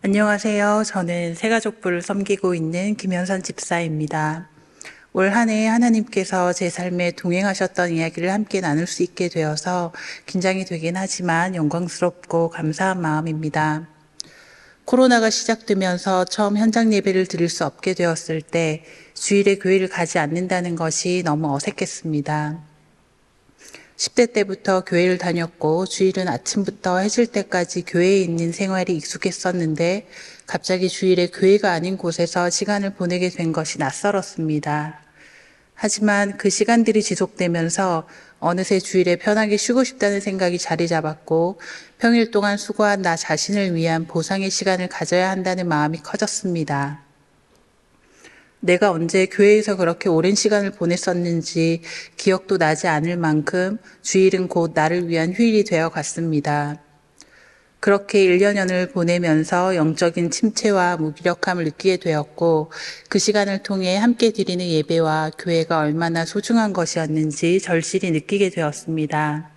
안녕하세요. 저는 새가족부를 섬기고 있는 김현선 집사입니다. 올 한 해 하나님께서 제 삶에 동행하셨던 이야기를 함께 나눌 수 있게 되어서 긴장이 되긴 하지만 영광스럽고 감사한 마음입니다. 코로나가 시작되면서 처음 현장 예배를 드릴 수 없게 되었을 때 주일에 교회를 가지 않는다는 것이 너무 어색했습니다. 10대 때부터 교회를 다녔고 주일은 아침부터 해질 때까지 교회에 있는 생활이 익숙했었는데 갑자기 주일에 교회가 아닌 곳에서 시간을 보내게 된 것이 낯설었습니다. 하지만 그 시간들이 지속되면서 어느새 주일에 편하게 쉬고 싶다는 생각이 자리 잡았고 평일 동안 수고한 나 자신을 위한 보상의 시간을 가져야 한다는 마음이 커졌습니다. 내가 언제 교회에서 그렇게 오랜 시간을 보냈었는지 기억도 나지 않을 만큼 주일은 곧 나를 위한 휴일이 되어 갔습니다. 그렇게 1년여를 보내면서 영적인 침체와 무기력함을 느끼게 되었고 그 시간을 통해 함께 드리는 예배와 교회가 얼마나 소중한 것이었는지 절실히 느끼게 되었습니다.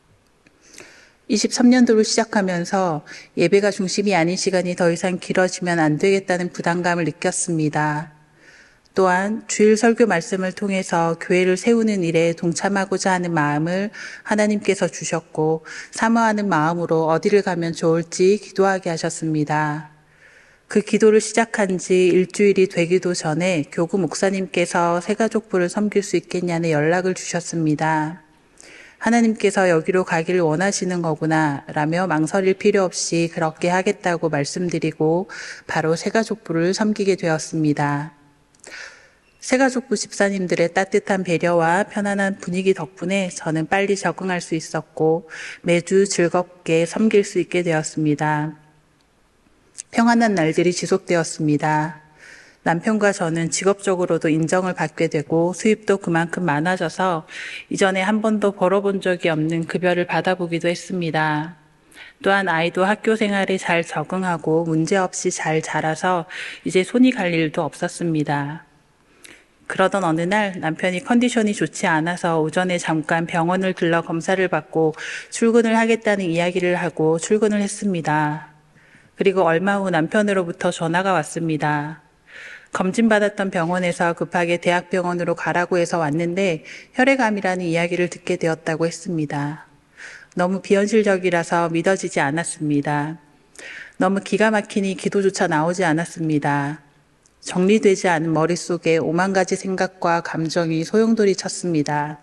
23년도를 시작하면서 예배가 중심이 아닌 시간이 더 이상 길어지면 안 되겠다는 부담감을 느꼈습니다. 또한 주일 설교 말씀을 통해서 교회를 세우는 일에 동참하고자 하는 마음을 하나님께서 주셨고 사모하는 마음으로 어디를 가면 좋을지 기도하게 하셨습니다. 그 기도를 시작한 지 일주일이 되기도 전에 교구 목사님께서 새가족부를 섬길 수 있겠냐는 연락을 주셨습니다. 하나님께서 여기로 가기를 원하시는 거구나 라며 망설일 필요 없이 그렇게 하겠다고 말씀드리고 바로 새가족부를 섬기게 되었습니다. 새가족부 집사님들의 따뜻한 배려와 편안한 분위기 덕분에 저는 빨리 적응할 수 있었고 매주 즐겁게 섬길 수 있게 되었습니다. 평안한 날들이 지속되었습니다. 남편과 저는 직업적으로도 인정을 받게 되고 수입도 그만큼 많아져서 이전에 한 번도 벌어본 적이 없는 급여를 받아보기도 했습니다. 또한 아이도 학교 생활에 잘 적응하고 문제없이 잘 자라서 이제 손이 갈 일도 없었습니다. 그러던 어느 날 남편이 컨디션이 좋지 않아서 오전에 잠깐 병원을 들러 검사를 받고 출근을 하겠다는 이야기를 하고 출근을 했습니다. 그리고 얼마 후 남편으로부터 전화가 왔습니다. 검진받았던 병원에서 급하게 대학병원으로 가라고 해서 왔는데 혈액암이라는 이야기를 듣게 되었다고 했습니다. 너무 비현실적이라서 믿어지지 않았습니다. 너무 기가 막히니 기도조차 나오지 않았습니다. 정리되지 않은 머릿속에 5만 가지 생각과 감정이 소용돌이 쳤습니다.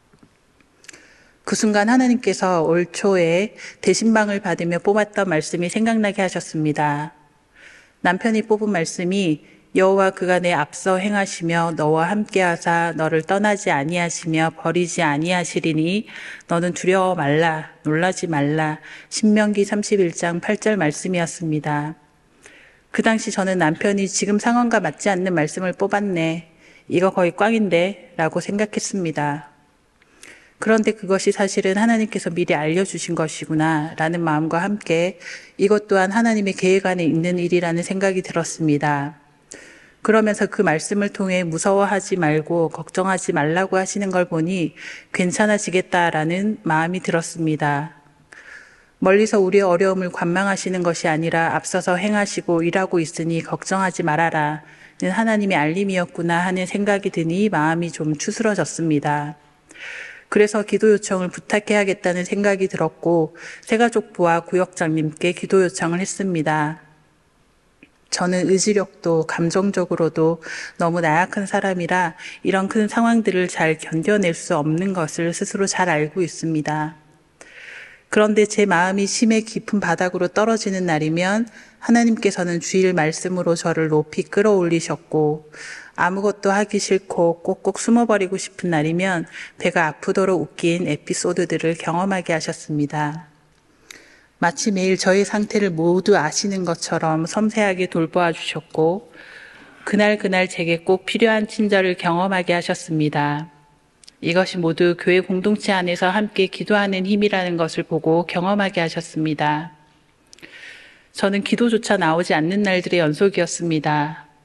그 순간 하나님께서 올 초에 대신방을 받으며 뽑았던 말씀이 생각나게 하셨습니다. 남편이 뽑은 말씀이 여호와 그가 내 앞서 행하시며 너와 함께하사 너를 떠나지 아니하시며 버리지 아니하시리니 너는 두려워 말라 놀라지 말라 신명기 31장 8절 말씀이었습니다. 그 당시 저는 남편이 지금 상황과 맞지 않는 말씀을 뽑았네. 이거 거의 꽝인데 라고 생각했습니다. 그런데 그것이 사실은 하나님께서 미리 알려주신 것이구나 라는 마음과 함께 이것 또한 하나님의 계획 안에 있는 일이라는 생각이 들었습니다. 그러면서 그 말씀을 통해 무서워하지 말고 걱정하지 말라고 하시는 걸 보니 괜찮아지겠다라는 마음이 들었습니다. 멀리서 우리의 어려움을 관망하시는 것이 아니라 앞서서 행하시고 일하고 있으니 걱정하지 말아라 는 하나님의 알림이었구나 하는 생각이 드니 마음이 좀 추스러졌습니다. 그래서 기도 요청을 부탁해야겠다는 생각이 들었고 새가족부와 구역장님께 기도 요청을 했습니다. 저는 의지력도 감정적으로도 너무 나약한 사람이라 이런 큰 상황들을 잘 견뎌낼 수 없는 것을 스스로 잘 알고 있습니다. 그런데 제 마음이 심해 깊은 바닥으로 떨어지는 날이면 하나님께서는 주일 말씀으로 저를 높이 끌어올리셨고 아무것도 하기 싫고 꼭꼭 숨어버리고 싶은 날이면 배가 아프도록 웃긴 에피소드들을 경험하게 하셨습니다. 마치 매일 저의 상태를 모두 아시는 것처럼 섬세하게 돌보아 주셨고 그날 제게 꼭 필요한 친절을 경험하게 하셨습니다. 이것이 모두 교회 공동체 안에서 함께 기도하는 힘이라는 것을 보고 경험하게 하셨습니다. 저는 기도조차 나오지 않는 날들의 연속이었습니다.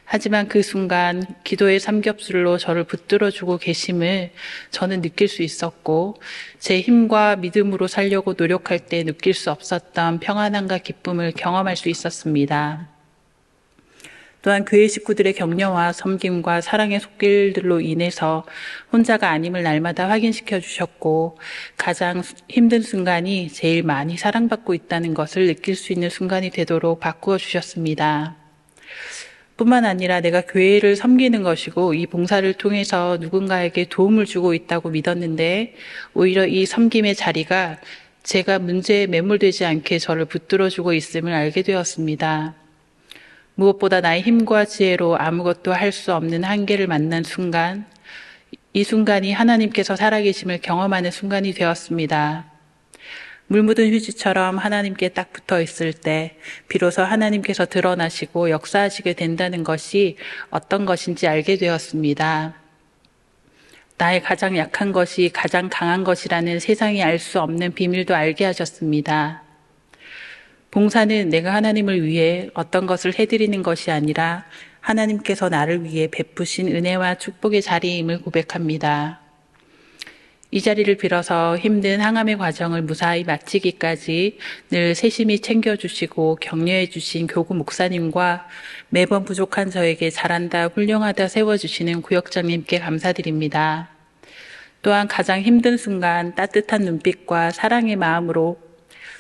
하지만 그 순간 기도의 삼겹술로 저를 붙들어주고 계심을 저는 느낄 수 있었고, 제 힘과 믿음으로 살려고 노력할 때 느낄 수 없었던 평안함과 기쁨을 경험할 수 있었습니다. 또한 교회 식구들의 격려와 섬김과 사랑의 손길들로 인해서 혼자가 아님을 날마다 확인시켜 주셨고, 가장 힘든 순간이 제일 많이 사랑받고 있다는 것을 느낄 수 있는 순간이 되도록 바꾸어 주셨습니다. 뿐만 아니라 내가 교회를 섬기는 것이고 이 봉사를 통해서 누군가에게 도움을 주고 있다고 믿었는데, 오히려 이 섬김의 자리가 제가 문제에 매몰되지 않게 저를 붙들어주고 있음을 알게 되었습니다. 무엇보다 나의 힘과 지혜로 아무것도 할 수 없는 한계를 만난 순간, 이 순간이 하나님께서 살아계심을 경험하는 순간이 되었습니다. 물 묻은 휴지처럼 하나님께 딱 붙어 있을 때 비로소 하나님께서 드러나시고 역사하시게 된다는 것이 어떤 것인지 알게 되었습니다. 나의 가장 약한 것이 가장 강한 것이라는 세상이 알 수 없는 비밀도 알게 하셨습니다. 봉사는 내가 하나님을 위해 어떤 것을 해드리는 것이 아니라 하나님께서 나를 위해 베푸신 은혜와 축복의 자리임을 고백합니다. 이 자리를 빌어서 힘든 항암의 과정을 무사히 마치기까지 늘 세심히 챙겨주시고 격려해주신 교구 목사님과 매번 부족한 저에게 잘한다, 훌륭하다 세워주시는 구역장님께 감사드립니다. 또한 가장 힘든 순간 따뜻한 눈빛과 사랑의 마음으로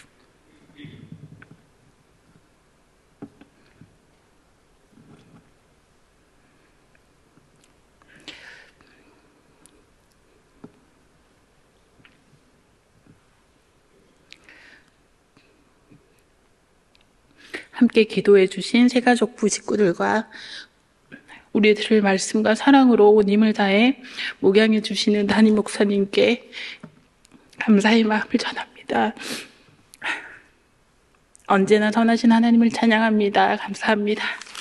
함께 기도해 주신 새가족부 식구들과 우리들을 말씀과 사랑으로 온 힘을 다해 목양해 주시는 담임 목사님께 감사의 마음을 전합니다. 언제나 선하신 하나님을 찬양합니다. 감사합니다.